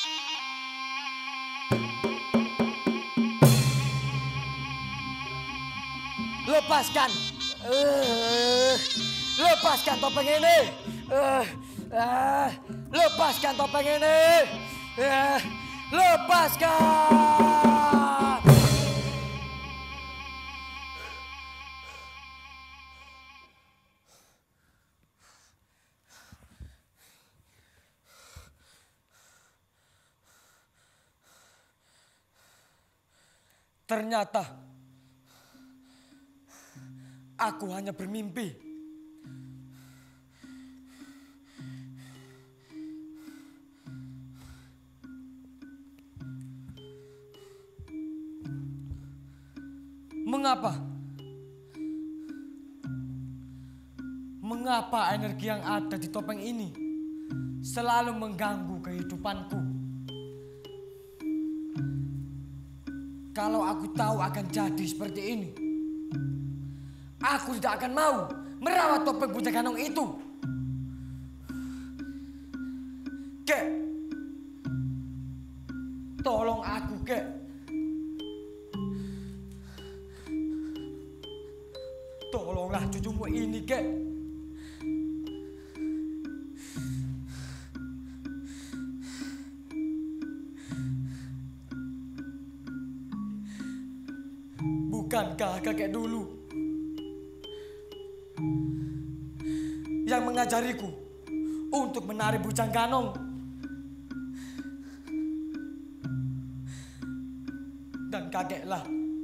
Lepaskan. Lepaskan topeng ini. Lepaskan topeng ini. Lepaskan. Ternyata aku hanya bermimpi. Mengapa energi yang ada di topeng ini selalu mengganggu kehidupanku? Kalau aku tahu akan jadi seperti ini, aku tidak akan mau merawat topeng Bujang Ganong itu. Kek, tolong aku, Kek. Tolonglah cucumu ini, Kek. Bukankah kakek dulu yang mengajariku untuk menari Bujang Ganong? Dan kakeklah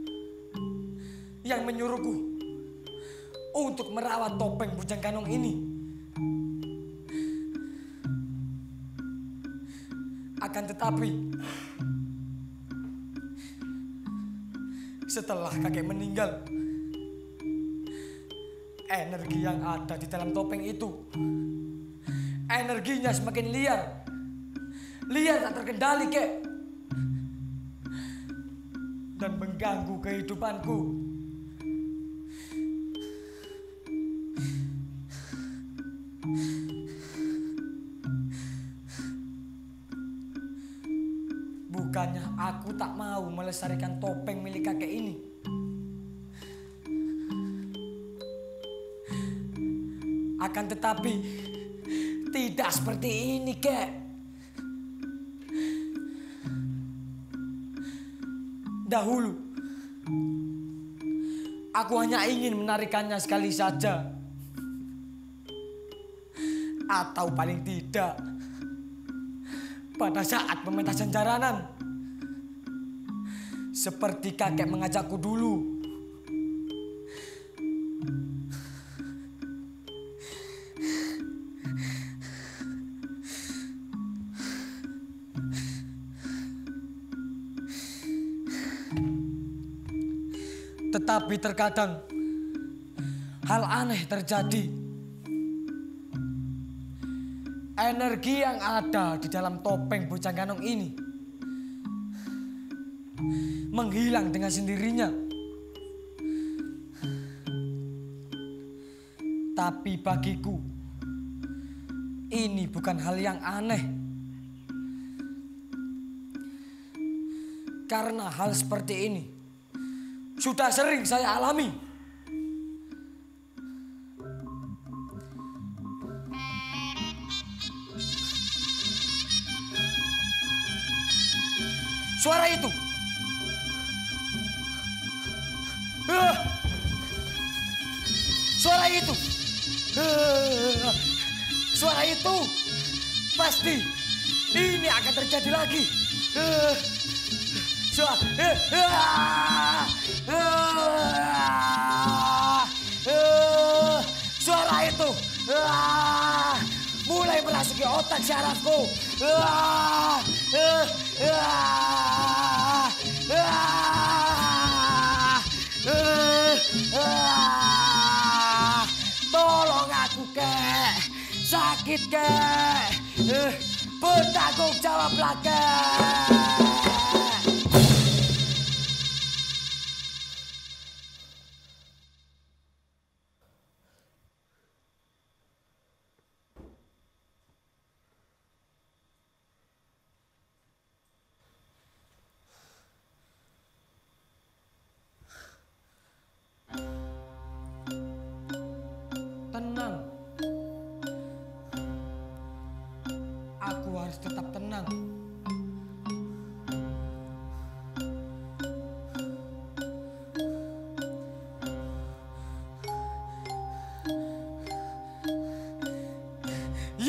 yang menyuruhku untuk merawat topeng Bujang Ganong ini. Akan tetapi setelah kakek meninggal, energi yang ada di dalam topeng itu, energinya semakin liar. Liar tak terkendali, Kek. Dan mengganggu kehidupanku. Bukannya aku tak mau melestarikan topeng milik kakek ini. Akan tetapi tidak seperti ini, Kek. Dahulu aku hanya ingin menarikannya sekali saja, atau paling tidak pada saat pementasan jaranan, seperti kakek mengajakku dulu. Tetapi terkadang hal aneh terjadi. Energi yang ada di dalam topeng Bujang Ganong ini menghilang dengan sendirinya. Tapi bagiku ini bukan hal yang aneh. Karena hal seperti ini sudah sering saya alami. Suara itu. Suara itu. Suara itu. Pasti ini akan terjadi lagi. Suara itu mulai merasuki otak syarafku. Tolong aku, Kek. Sakit, Kek. Bertanggung jawablah, Kek.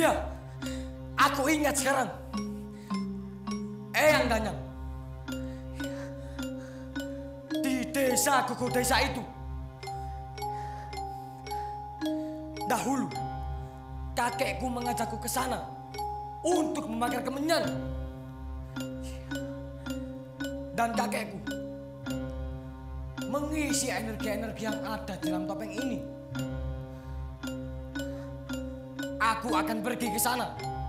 Iya, aku ingat sekarang. Eyang Danyang. Di desa Gugu Desa itu. Dahulu, kakekku mengajakku ke sana untuk membakar kemenyan. Dan kakekku mengisi energi-energi yang ada di dalam topeng ini. Aku akan pergi ke sana,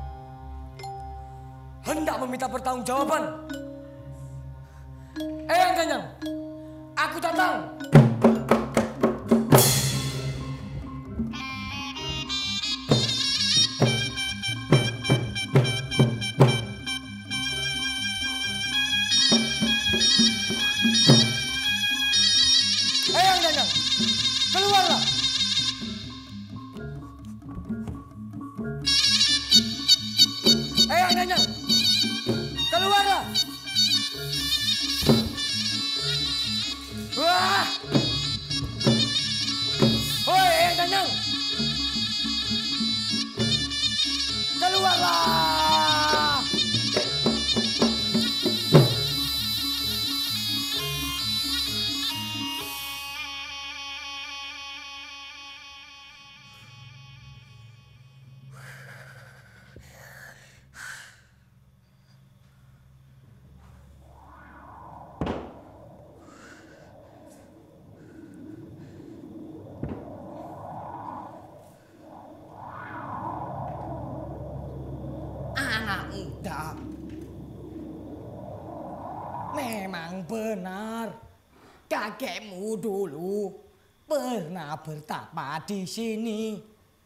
hendak meminta pertanggungjawaban. Eyang Danyang, aku datang. Eyang Danyang, keluarlah. Eyang Danyang, keluarlah. Wah! Hoi, Eyang Danyang, keluarlah. Anak muda, memang benar kakekmu dulu pernah bertapa di sini.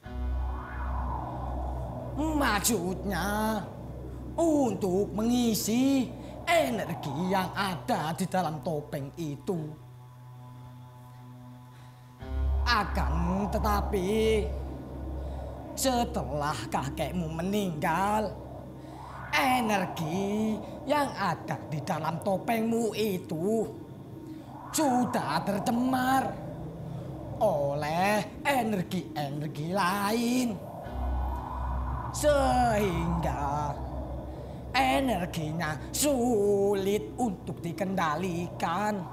Maksudnya untuk mengisi energi yang ada di dalam topeng itu. Akan tetapi setelah kakekmu meninggal, energi yang ada di dalam topengmu itu sudah tercemar oleh energi-energi lain. Sehingga energinya sulit untuk dikendalikan.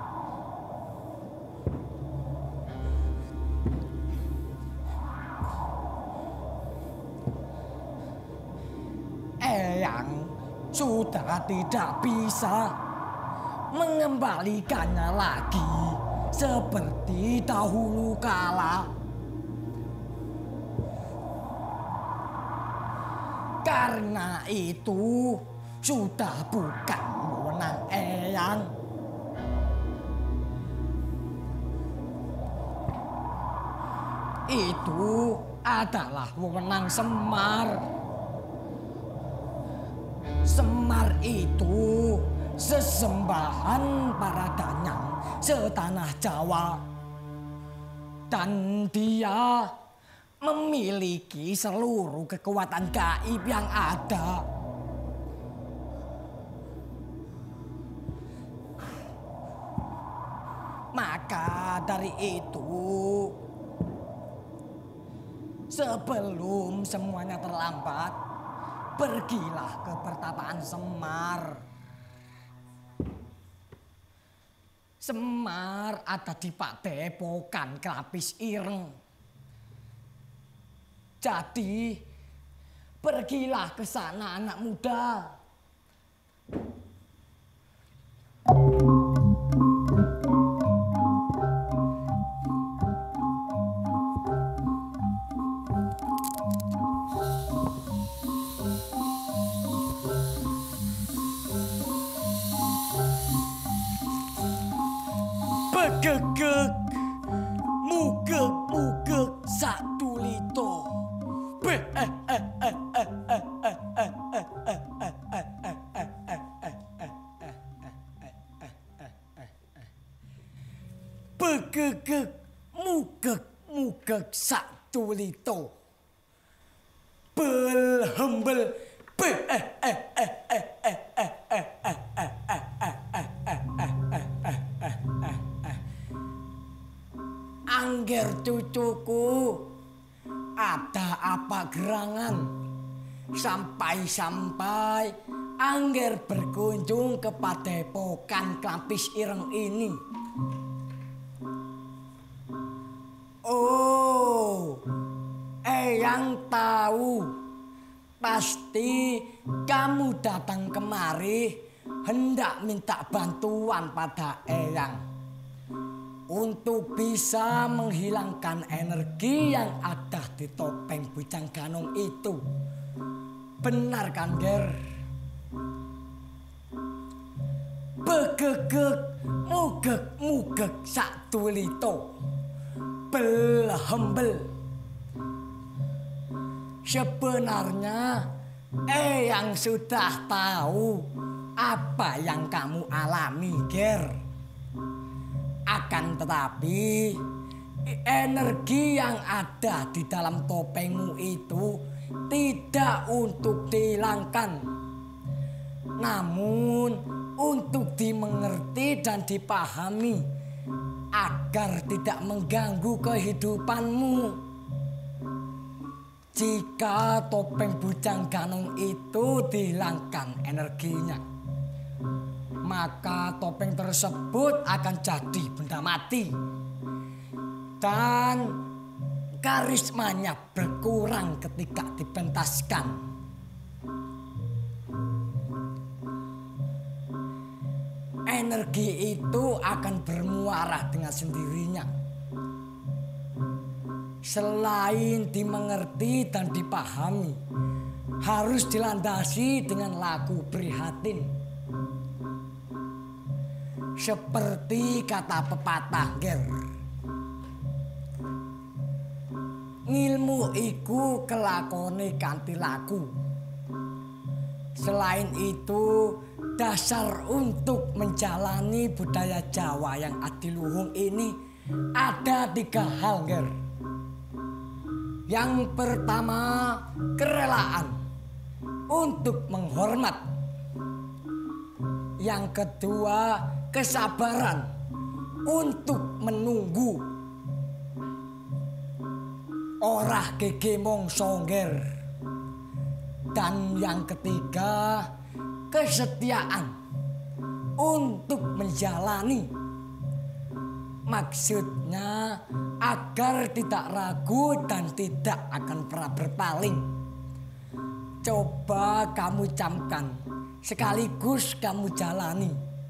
Eyang sudah tidak bisa mengembalikannya lagi seperti dahulu kala. Karena itu sudah bukan wewenang Eyang. Itu adalah wewenang Semar. Semar itu sesembahan para danyang setanah Jawa. Dan dia memiliki seluruh kekuatan gaib yang ada. Maka dari itu, sebelum semuanya terlambat, pergilah ke pertapaan Semar. Semar ada di Padepokan Kelapis Ireng. Jadi, pergilah ke sana anak muda. Begegek, mugek satu lito. Begegek, mugek satu lito. Belhembel, Angger cucuku, Ada apa gerangan? Sampai-sampai Angger berkunjung ke padepokan Klampis Ireng ini. Oh, Eyang tahu. Pasti kamu datang kemari hendak minta bantuan pada Eyang untuk bisa menghilangkan energi yang ada di topeng Bujang Ganong itu. Benar kan, Ger? Begegek mugek-mugek sak tulito. Belhembel. Sebenarnya Eyang sudah tahu apa yang kamu alami, Ger. Akan tetapi energi yang ada di dalam topengmu itu tidak untuk dihilangkan, namun untuk dimengerti dan dipahami agar tidak mengganggu kehidupanmu. Jika topeng Bujang Ganong itu dihilangkan energinya, maka topeng tersebut akan jadi benda mati dan karismanya berkurang ketika dipentaskan. Energi itu akan bermuara dengan sendirinya. Selain dimengerti dan dipahami, harus dilandasi dengan laku prihatin. Seperti kata pepatah, Ger. Ngilmu iku kelakone kanthi laku. Selain itu, dasar untuk menjalani budaya Jawa yang adiluhung ini ada 3 hal, Ger. Yang pertama, kerelaan untuk menghormat. Yang kedua, kesabaran untuk menunggu. Orah gege mongso, Ger. Dan yang ketiga, kesetiaan untuk menjalani. Maksudnya agar tidak ragu dan tidak akan pernah berpaling. Coba kamu camkan, sekaligus kamu jalani.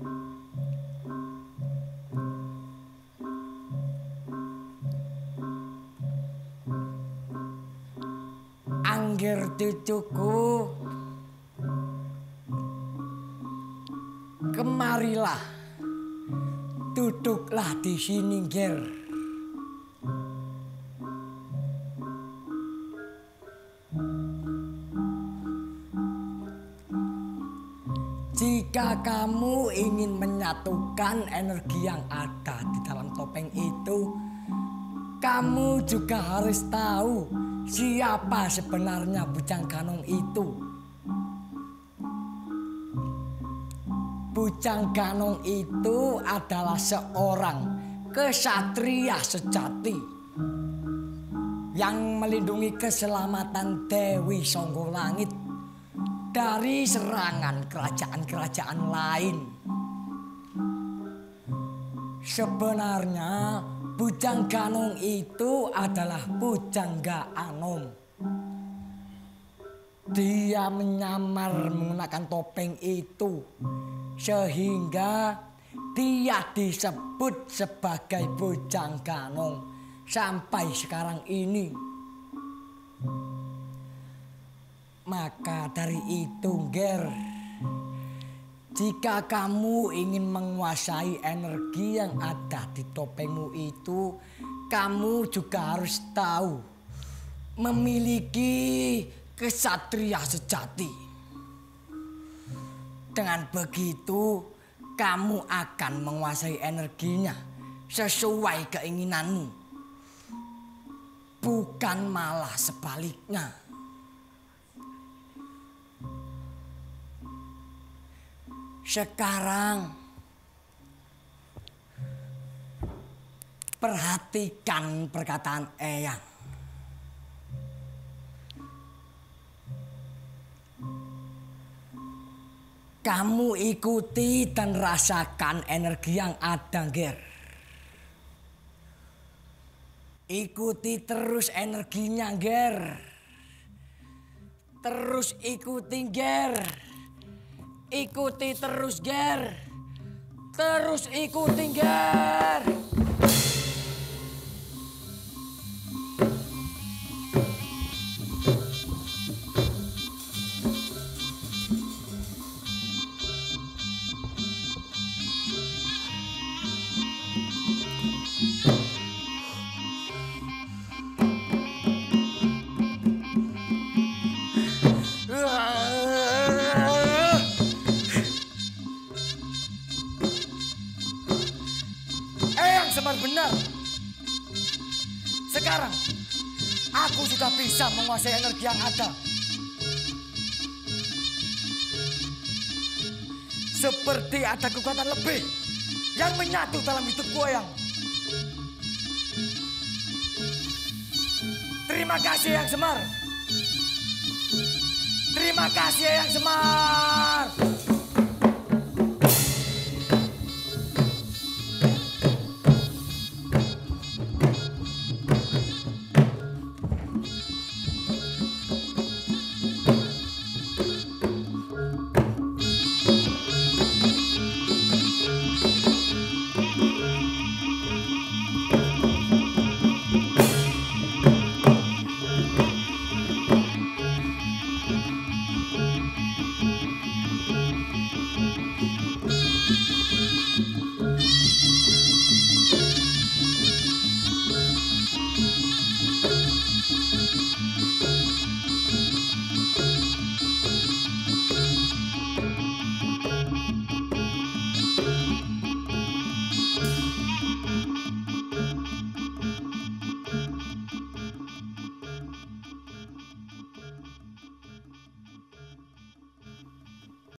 Angger cucuku, kemarilah. Duduklah di sini, Ger. Jika kamu ingin menyatukan energi yang ada di dalam topeng itu, kamu juga harus tahu siapa sebenarnya Bujang Ganong itu. Bujang Ganong itu adalah seorang kesatria sejati yang melindungi keselamatan Dewi Songgolangit dari serangan kerajaan-kerajaan lain. Sebenarnya Bujang Ganong itu adalah Pujangga Anom. Dia menyamar menggunakan topeng itu sehingga dia disebut sebagai Bujang Ganong sampai sekarang ini. Maka dari itu, Ger, jika kamu ingin menguasai energi yang ada di topengmu itu, kamu juga harus tahu memiliki kesatria sejati. Dengan begitu, kamu akan menguasai energinya sesuai keinginanmu, bukan malah sebaliknya. Sekarang perhatikan perkataan Eyang. Kamu ikuti dan rasakan energi yang ada, Ger. Ikuti terus energinya, Ger. Terus ikuti, Ger. Ikuti terus, Ger. Terus ikuti, Ger. Eyang Semar benar. Sekarang aku sudah bisa menguasai energi yang ada. Seperti ada kekuatan lebih yang menyatu dalam hidupku, Eyang. Terima kasih, Eyang Semar. Terima kasih, Eyang Semar.